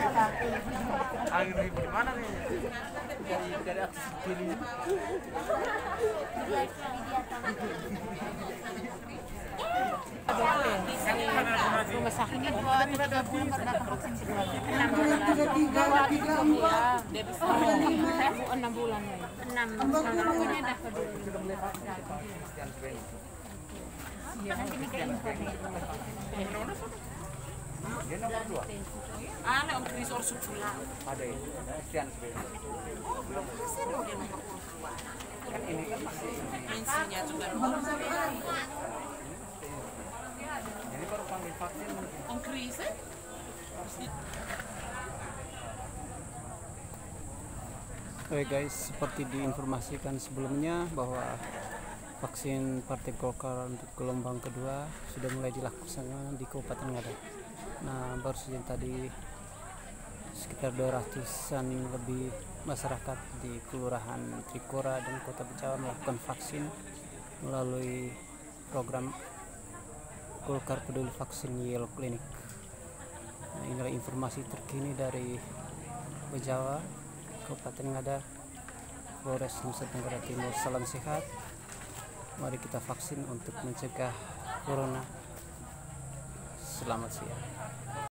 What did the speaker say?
Angin ribut di mana nih? Dari aksi pilih. Rumah sakit ini 2-3 bulan pernah vaksin kedua. 6 bulan. 6 bulan. 6 bulan dah kedua. Nanti ini kayak info nih. Dia nomor 2. Ana om Kris or susulan. Ada ya. Sekian sebenarnya. Saya dia nomor 2. Kan ini kan masih Insinya juga nomor 1. ini baru panggil vaksin. Om Kris Oke guys, seperti diinformasikan sebelumnya bahwa vaksin Partai Golkar untuk gelombang kedua sudah mulai dilaksanakan di Kabupaten Ngada. Nah, baru saja tadi sekitar 200-an lebih masyarakat di Kelurahan Trikora dan Kota Becawa melakukan vaksin melalui program Golkar Peduli Vaksin Yellow Clinic. Nah, inilah informasi terkini dari Becawa, Kabupaten Ngada, Polres Nusa Tenggara Timur. Salam sehat. Mari kita vaksin untuk mencegah corona. Selamat siang.